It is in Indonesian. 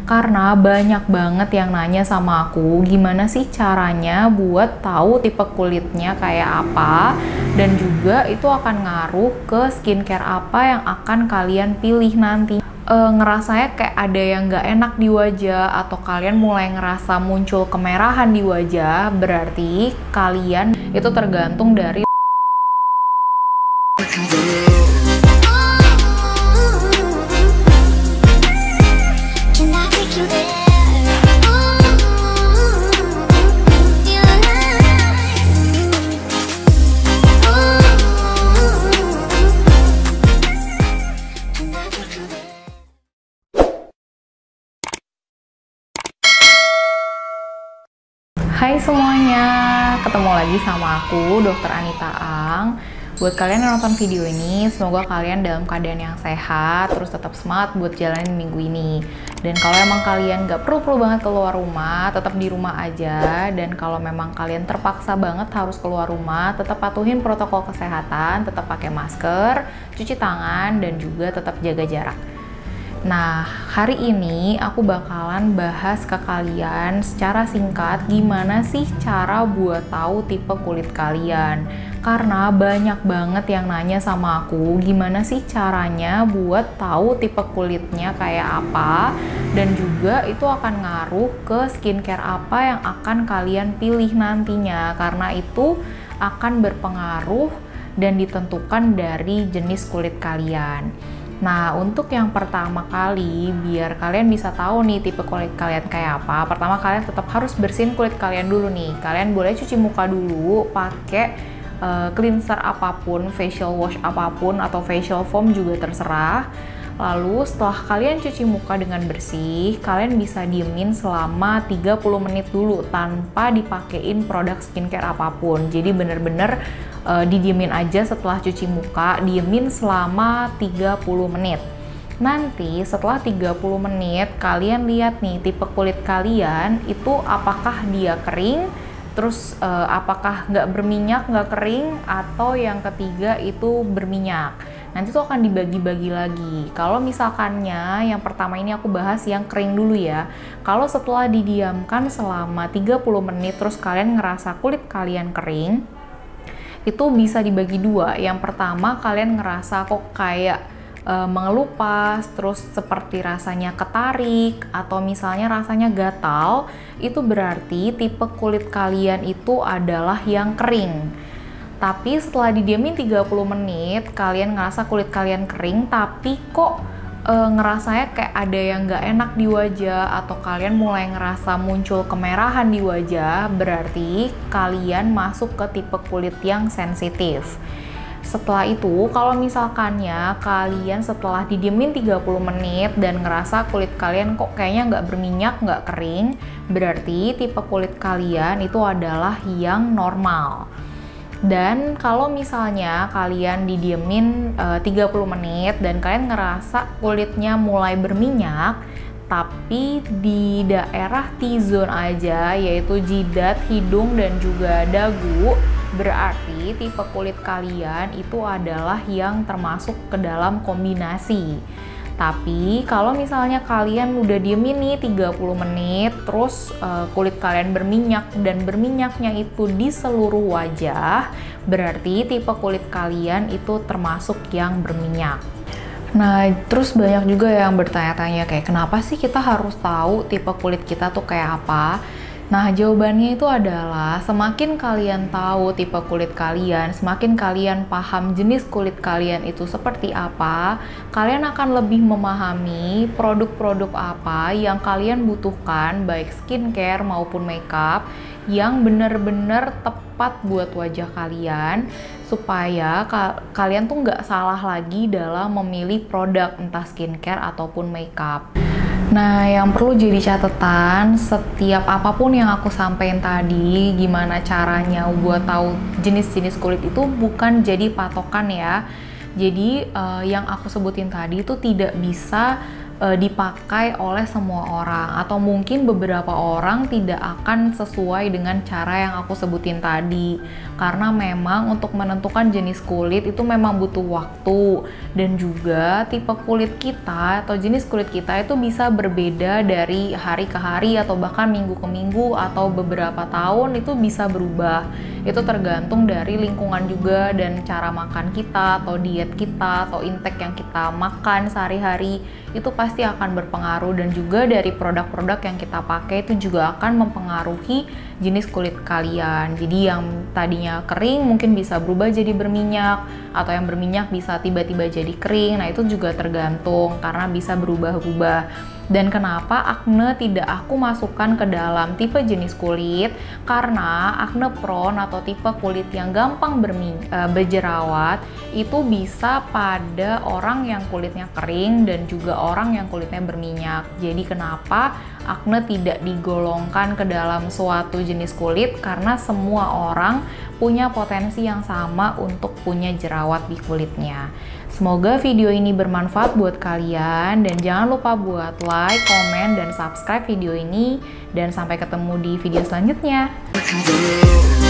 Karena banyak banget yang nanya sama aku, gimana sih caranya buat tahu tipe kulitnya kayak apa, dan juga itu akan ngaruh ke skincare apa yang akan kalian pilih nanti. Ngerasanya kayak ada yang nggak enak di wajah, atau kalian mulai ngerasa muncul kemerahan di wajah, berarti kalian itu tergantung dari Hai semuanya, ketemu lagi sama aku, Dr. Anita Ang. Buat kalian yang nonton video ini, semoga kalian dalam keadaan yang sehat, terus tetap semangat buat jalanin minggu ini. Dan kalau emang kalian nggak perlu banget keluar rumah, tetap di rumah aja. Dan kalau memang kalian terpaksa banget harus keluar rumah, tetap patuhin protokol kesehatan, tetap pakai masker, cuci tangan, dan juga tetap jaga jarak. Nah, hari ini aku bakalan bahas ke kalian secara singkat gimana sih cara buat tahu tipe kulit kalian. Karena banyak banget yang nanya sama aku, gimana sih caranya buat tahu tipe kulitnya kayak apa, dan juga itu akan ngaruh ke skincare apa yang akan kalian pilih nantinya. Karena itu akan berpengaruh dan ditentukan dari jenis kulit kalian. Nah, untuk yang pertama kali, biar kalian bisa tahu nih tipe kulit kalian kayak apa, pertama kalian tetap harus bersihin kulit kalian dulu nih. Kalian boleh cuci muka dulu pakai cleanser apapun, facial wash apapun, atau facial foam juga terserah. Lalu setelah kalian cuci muka dengan bersih, kalian bisa diemin selama 30 menit dulu tanpa dipakein produk skincare apapun. Jadi bener-bener didiemin aja setelah cuci muka, diemin selama 30 menit. Nanti setelah 30 menit kalian lihat nih tipe kulit kalian itu apakah dia kering, terus apakah nggak berminyak, nggak kering, atau yang ketiga itu berminyak. Nanti tuh akan dibagi-bagi lagi. Kalau misalkannya yang pertama ini aku bahas yang kering dulu ya. Kalau setelah didiamkan selama 30 menit terus kalian ngerasa kulit kalian kering, itu bisa dibagi dua. Yang pertama, kalian ngerasa kok kayak mengelupas, terus seperti rasanya ketarik, atau misalnya rasanya gatal, itu berarti tipe kulit kalian itu adalah yang kering. Tapi setelah didiamin 30 menit, kalian ngerasa kulit kalian kering, tapi kok ngerasanya kayak ada yang nggak enak di wajah, atau kalian mulai ngerasa muncul kemerahan di wajah, berarti kalian masuk ke tipe kulit yang sensitif. Setelah itu, kalau misalkannya kalian setelah didiemin 30 menit dan ngerasa kulit kalian kok kayaknya nggak berminyak, nggak kering, berarti tipe kulit kalian itu adalah yang normal. Dan kalau misalnya kalian didiemin 30 menit dan kalian ngerasa kulitnya mulai berminyak, tapi di daerah T-zone aja, yaitu jidat, hidung, dan juga dagu, berarti tipe kulit kalian itu adalah yang termasuk ke dalam kombinasi. Tapi kalau misalnya kalian udah diemin nih 30 menit, terus kulit kalian berminyak dan berminyaknya itu di seluruh wajah, berarti tipe kulit kalian itu termasuk yang berminyak. Nah, terus banyak juga yang bertanya-tanya kayak kenapa sih kita harus tahu tipe kulit kita tuh kayak apa? Nah, jawabannya itu adalah semakin kalian tahu tipe kulit kalian, semakin kalian paham jenis kulit kalian itu seperti apa, kalian akan lebih memahami produk-produk apa yang kalian butuhkan, baik skincare maupun makeup, yang benar-benar tepat buat wajah kalian, supaya kalian tuh nggak salah lagi dalam memilih produk entah skincare ataupun makeup. Nah, yang perlu jadi catatan, setiap apapun yang aku sampaikan tadi, gimana caranya buat tahu jenis-jenis kulit itu bukan jadi patokan ya. Jadi yang aku sebutin tadi itu tidak bisa dipakai oleh semua orang, atau mungkin beberapa orang tidak akan sesuai dengan cara yang aku sebutin tadi, karena memang untuk menentukan jenis kulit itu memang butuh waktu, dan juga tipe kulit kita atau jenis kulit kita itu bisa berbeda dari hari ke hari atau bahkan minggu ke minggu atau beberapa tahun, itu bisa berubah. Itu tergantung dari lingkungan juga dan cara makan kita atau diet kita atau intake yang kita makan sehari-hari itu pasti akan berpengaruh, dan juga dari produk-produk yang kita pakai itu juga akan mempengaruhi jenis kulit kalian. Jadi yang tadinya kering mungkin bisa berubah jadi berminyak, atau yang berminyak bisa tiba-tiba jadi kering. Nah, itu juga tergantung karena bisa berubah-ubah. Dan kenapa akne tidak aku masukkan ke dalam tipe jenis kulit? Karena akne prone atau tipe kulit yang gampang berjerawat itu bisa pada orang yang kulitnya kering dan juga orang yang kulitnya berminyak. Jadi kenapa akne tidak digolongkan ke dalam suatu jenis kulit? Karena semua orang punya potensi yang sama untuk punya jerawat di kulitnya. Semoga video ini bermanfaat buat kalian, dan jangan lupa buat like, komen, dan subscribe video ini, dan sampai ketemu di video selanjutnya.